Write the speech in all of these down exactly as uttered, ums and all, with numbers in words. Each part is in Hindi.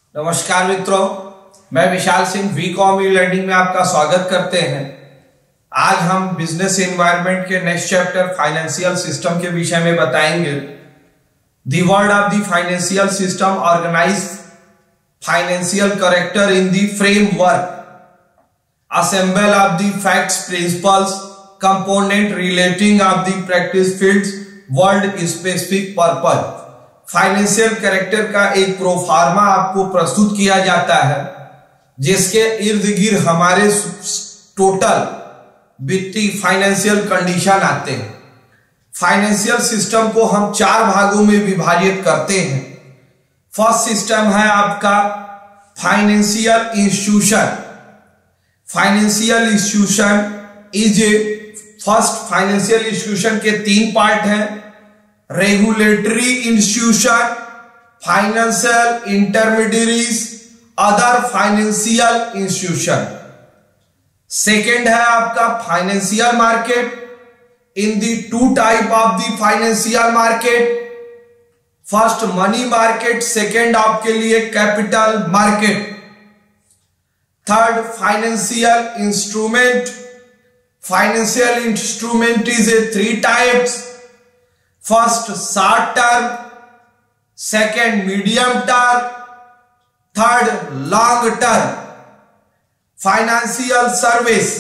नमस्कार मित्रों, मैं Vishal Singh V com e learning में आपका स्वागत करते हैं। आज हम बिजनेस एनवायरनमेंट के नेक्स्ट चैप्टर फाइनेंशियल सिस्टम के विषय में बताएंगे। The word of the financial system organise financial character in the framework assemble of the facts, principles, component relating of the practice fields, world specific purpose। Financial character का एक प्रोफार्मा आपको प्रस्तुत किया जाता है जिसके इर्द गिर्द हमारे टोटल वित्तीय फाइनेंशियल कंडीशन आते हैं। फाइनेंशियल सिस्टम को हम चार भागों में विभाजित करते हैं। फर्स्ट सिस्टम है आपका financial institution. Financial institution is a first financial institution के तीन पार्ट हैं। Regulatory institution, financial intermediaries, other financial institution. Second है आपका financial market. In the two type of the financial market, first money market, second आपके लिए capital market. Third financial instrument. Financial instrument is a three types. First short term, second medium term, third long term. Financial service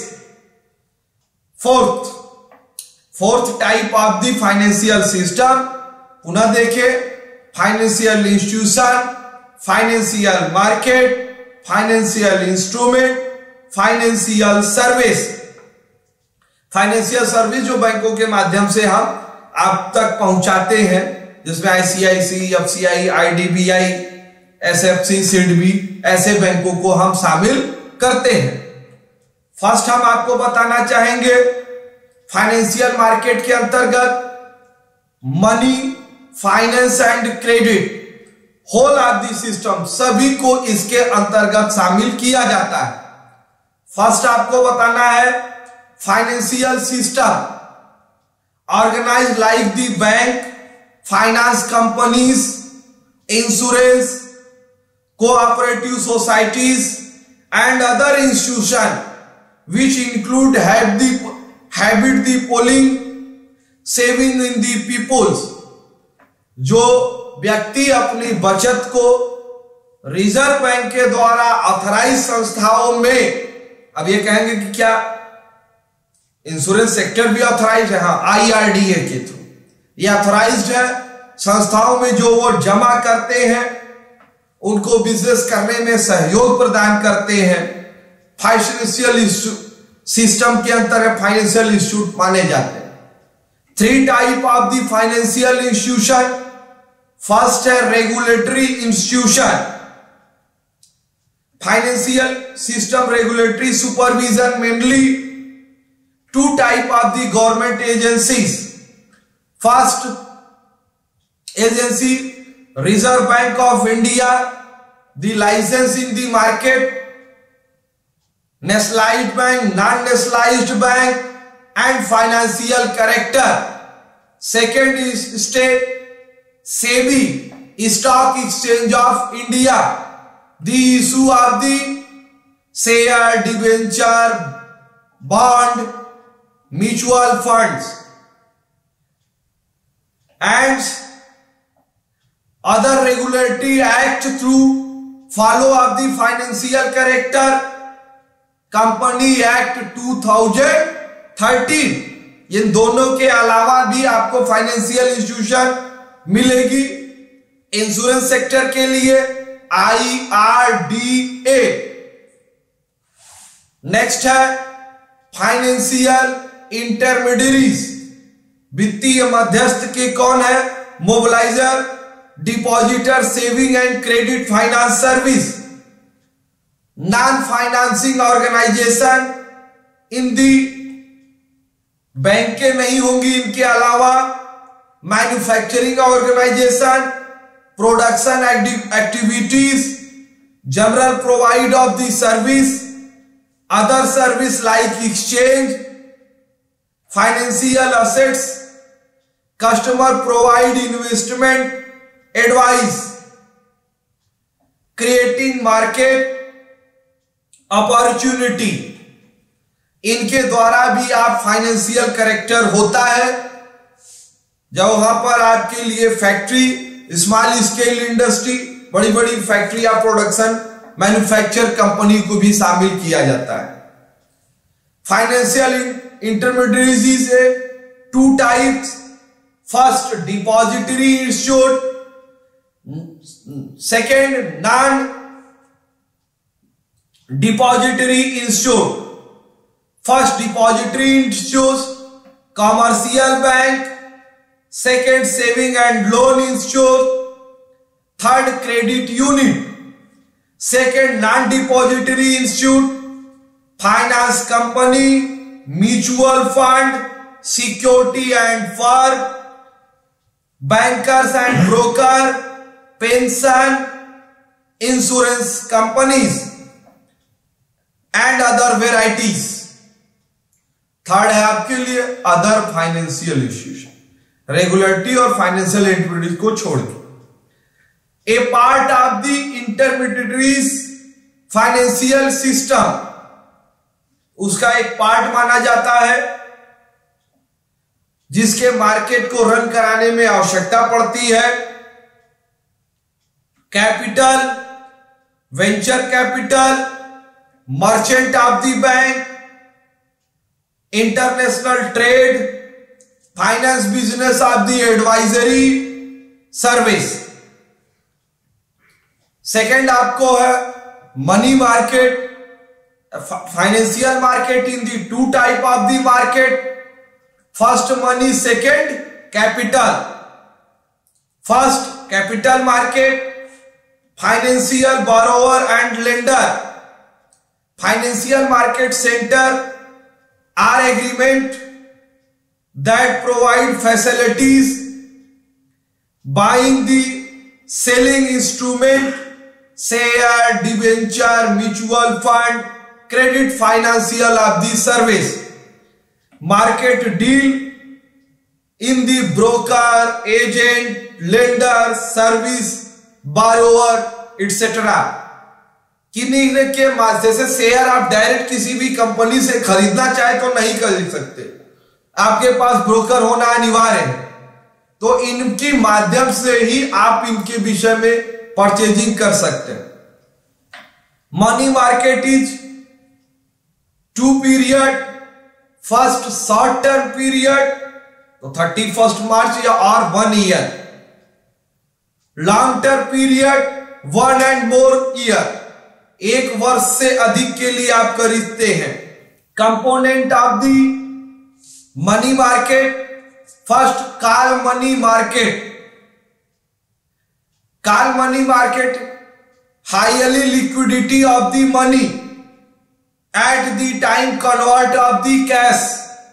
fourth fourth type of the financial system. पुनः देखें, financial institution, financial market, financial instrument, financial service. Financial service जो बैंकों के माध्यम से हम आप तक पहुंचाते हैं, जिसमें ICIC, FCI, IDBI, SFC, SIDBI, ऐसे बैंकों को हम शामिल करते हैं। फर्स्ट हम आपको बताना चाहेंगे फाइनेंशियल मार्केट के अंतर्गत money, finance and credit, whole of the system, सभी को इसके अंतर्गत शामिल किया जाता है। फर्स्ट आपको बताना है financial system organise like the bank, finance companies, insurance, cooperative societies and other institution which include have the habit the polling saving in the peoples. जो व्यक्ति अपनी बचत को रिजर्व बैंक के द्वारा ऑथराइज संस्थाओं में, अब ये कहेंगे कि क्या इंश्योरेंस सेक्टर भी ऑथराइज है? हाँ, आईआरडीए के थ्रू ये ऑथराइज्ड है। संस्थाओं में जो वो जमा करते हैं उनको बिजनेस करने में सहयोग प्रदान करते हैं। फाइनेंशियल सिस्टम के अंतर्गत फाइनेंशियल इंस्टीट्यूट माने जाते हैं। Three type of the financial institution. First है regulatory institution. Financial system regulatory supervision mainly two type of the government agencies. First agency, Reserve Bank of India, the license in the market, nationalized bank, non-nationalized bank and financial character. Second is state SEBI, Stock Exchange of India, the issue of the share, debenture, bond, mutual funds and other regulatory act through follow of the financial character, Company Act two thousand thirteen। इन दोनों के अलावा भी आपको फाइनेंशियल इंस्टीट्यूशन मिलेगी। इंश्योरेंस सेक्टर के लिए I R D A. Next है फाइनेंशियल इंटरमीडियरीज। वित्तीय मध्यस्थ के कौन है? Mobiliser, depositor, saving and credit finance service. Non financing organisation in the बैंकें नहीं होंगी, इनके अलावा manufacturing organisation, production activities, general provide of the service, other service like exchange, financial assets, customer provide investment advice, creative creating market opportunity, इनके द्वारा भी आप फाइनेंशियल करेक्टर होता है। जब वहां पर आपके लिए फैक्ट्री, स्मॉल स्केल इंडस्ट्री, बड़ी बड़ी फैक्ट्री या प्रोडक्शन मैन्युफैक्चर कंपनी को भी शामिल किया जाता है। Financial intermediaries is a two types, first depository institute, second non depository institute. First depository institute commercial bank, second saving and loan institute, third credit unit, second non depository institute finance company, mutual fund, security and firm, bankers and broker, pension, insurance companies and other varieties. Third है आपके लिए अदर फाइनेंशियल इंस्टीट्यूशन, रेगुलेटरी और फाइनेंशियल इंटरमीडिएट को छोड़ के। A part of the intermediaries financial system, उसका एक पार्ट माना जाता है जिसके मार्केट को रन कराने में आवश्यकता पड़ती है। Capital, venture capital, merchant of the bank, international trade, finance business of the advisory service. Second आपको है money market, financial market in the two type of the market, first money, second capital. First capital market, financial borrower and lender. Financial market centre are agreement that provide facilities buying the selling instrument, share, debenture, mutual fund, credit, financial of the service. Market deal in the broker, agent, lender, service, borrower etcetera. किन्हीं के माध्यम से शेयर आप डायरेक्ट किसी भी कंपनी से खरीदना चाहे तो नहीं खरीद सकते, आपके पास ब्रोकर होना अनिवार्य है। तो इनके माध्यम से ही आप इनके विषय में परचेजिंग कर सकते हैं। Money market is two period, first short term period तो थर्टी फर्स्ट मार्च या और one year, long term period one and more year, एक वर्ष से अधिक के लिए आप खरीदते हैं। Component of the money market, first call money market. Call money market highly liquidity of the money at the time convert of the cash,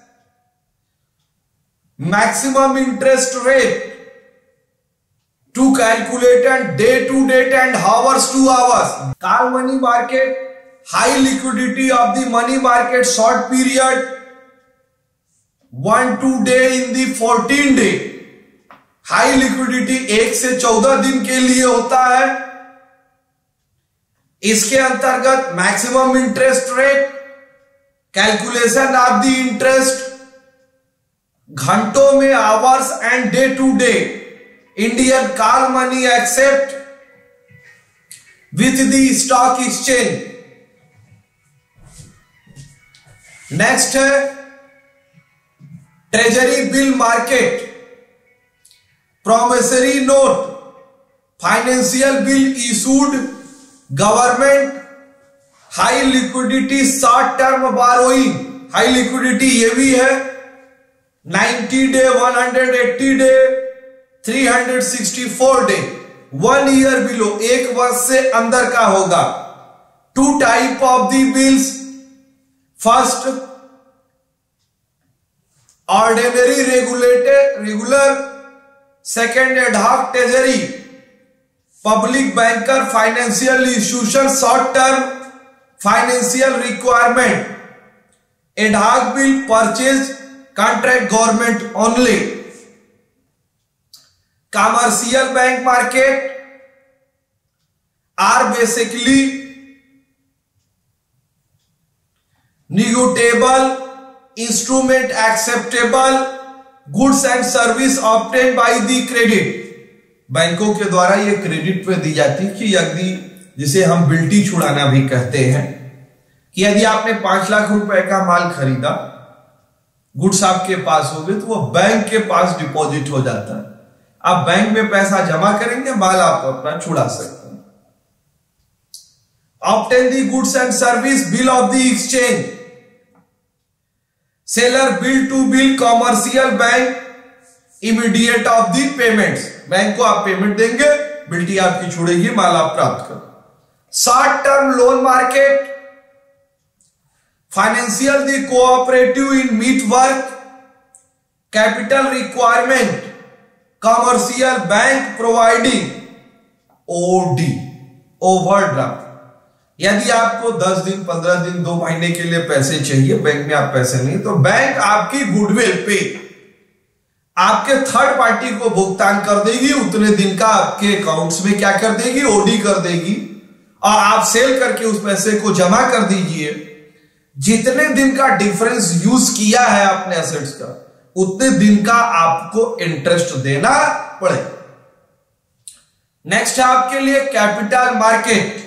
maximum interest rate to calculate and day to date and hours to hours. Call money market, high liquidity of the money market, short period one to day in the fourteen day, high liquidity एक से चौदह दिन के लिए होता है। इसके अंतर्गत maximum interest rate, calculation of the interest घंटों में, hours and day to day. Indian call money accept with the stock exchange. Next है treasury bill market, promissory note, financial bill issued government, high liquidity short term borrowing. High liquidity ये भी है ninety day, one hundred eighty day, three hundred sixty four day, one year below, एक वर्ष से अंदर का होगा। Two type of the bills, first ordinary regulated regular, second ad hoc treasury, public banker, financial institution, short term financial requirement, ad hoc bill, purchase contract government only. Commercial bank market, are basically negotiable instrument acceptable goods and service obtained by the credit। बैंकों के द्वारा ये क्रेडिट पे दी जाती है कि यदि, जिसे हम बिल्टी छुड़ाना भी कहते हैं, कि यदि आपने पांच लाख रुपए का माल खरीदा, गुड्स आपके पास हो गए, तो वो बैंक के पास डिपॉजिट हो जाता है। आप बैंक में पैसा जमा करेंगे, माल आप अपना छुड़ा सकते हैं। Obtain the goods and service bill of the exchange, seller bill to bill commercial bank immediate of the payments, bank को आप पेमेंट देंगे, बिल्टी आपकी छुड़ेगी, माल आप प्राप्त करो। Short term loan market, financial the cooperative in meet work capital requirement commercial bank providing OD overdraft. यदि आपको दस दिन, पंद्रह दिन, दो महीने के लिए पैसे चाहिए, बैंक में आप पैसे नहीं, तो बैंक आपकी गुडविल पे आपके थर्ड पार्टी को भुगतान कर देगी, उतने दिन का आपके अकाउंट्स में क्या कर देगी, ओडी कर देगी, और आप सेल करके उस पैसे को जमा कर दीजिए। जितने दिन का डिफरेंस यूज किया है आपने एसेट्स का, उतने दिन का आपको इंटरेस्ट देना पड़े। नेक्स्ट है आपके लिए capital market,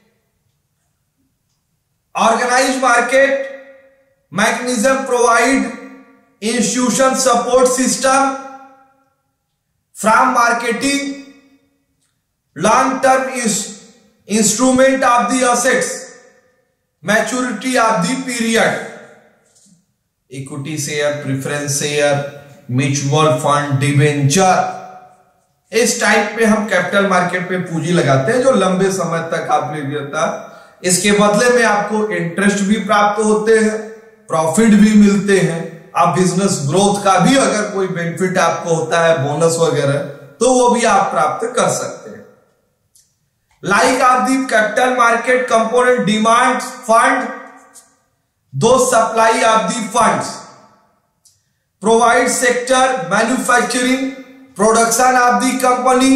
organised market mechanism provide institution support system from marketing long term instrument of the assets maturity of the period, equity share, preference share, mutual fund, debenture. इस टाइप पे हम कैपिटल मार्केट पे पूंजी लगाते हैं जो लंबे समय तक आप ले लेता है। इसके बदले में आपको इंटरेस्ट भी प्राप्त होते हैं, प्रॉफिट भी मिलते हैं। आप बिजनेस ग्रोथ का भी अगर कोई बेनिफिट आपको होता है, बोनस वगैरह, तो वो भी आप प्राप्त कर सकते हैं। Like of the capital market component demand fund, दो supply of the funds provide sector manufacturing production of the company,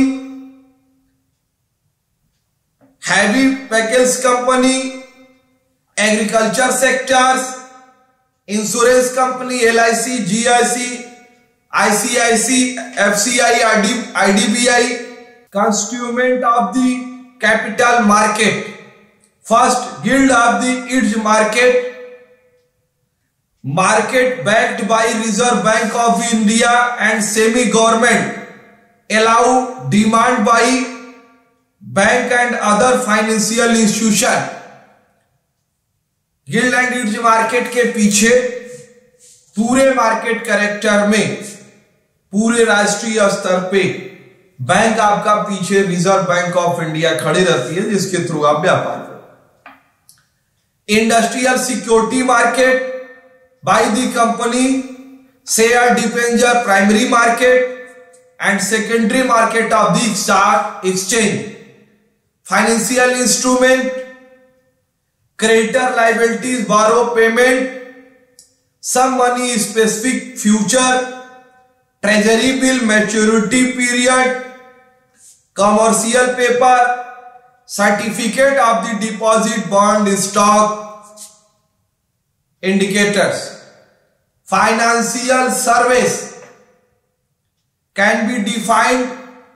heavy package company, agriculture sectors, insurance company, L I C, G I C, I C I C, F C I, I D B I, constituent of the capital market. First, guild of the its market, market backed by Reserve Bank of India and semi-government, allow demand by bank and other financial institution. Gilt and its market के पीछे पूरे मार्केट कैरेक्टर में पूरे राष्ट्रीय स्तर पे बैंक आपका पीछे रिजर्व बैंक ऑफ इंडिया खड़ी रहती है, जिसके थ्रू आप व्यापार करें। Industrial security market by the company, share debenture primary market and secondary market of the stock exchange. Financial instrument, creditor liabilities, borrow payment, some money specific future, treasury bill maturity period, commercial paper, certificate of the deposit, bond, stock, indicators. Financial service can be defined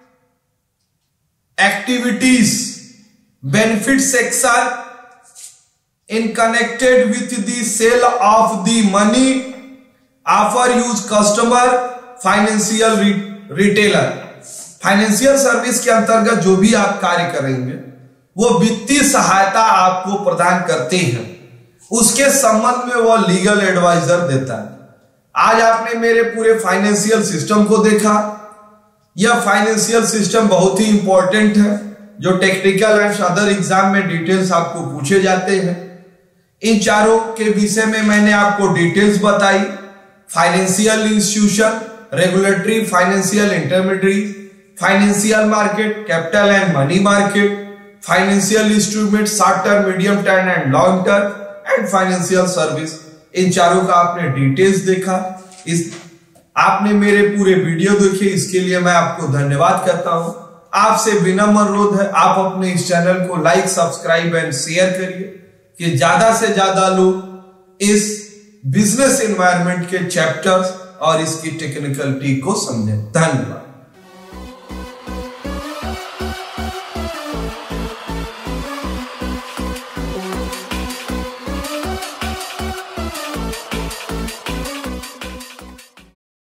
activities, benefit section in connected with the sale of the money offer use customer financial retailer। Financial service के अंतर्गत जो भी आप कार्य करेंगे वो वित्तीय सहायता आपको प्रदान करते हैं, उसके संबंध में वो लीगल एडवाइजर देता है। आज आपने मेरे पूरे फाइनेंशियल सिस्टम को देखा। यह फाइनेंशियल सिस्टम बहुत ही इंपॉर्टेंट है, जो टेक्निकल एंड अदर एग्जाम में डिटेल्स आपको पूछे जाते हैं। इन चारों के विषय में मैंने आपको डिटेल्स बताई। Financial institution, regulatory financial intermediary, financial market, capital and money market, financial instrument short term, medium term and long term, and financial service. इन चारों का आपने डिटेल्स देखा। इस आपने मेरे पूरे वीडियो देखे, इसके लिए मैं आपको धन्यवाद करता हूं। आपसे विनम्र अनुरोध है, आप अपने इस चैनल को लाइक, सब्सक्राइब एंड शेयर करिए कि ज्यादा से ज्यादा लोग इस बिजनेस एनवायरनमेंट के चैप्टर्स और इसकी टेक्निकलिटी को समझें। धन्यवाद।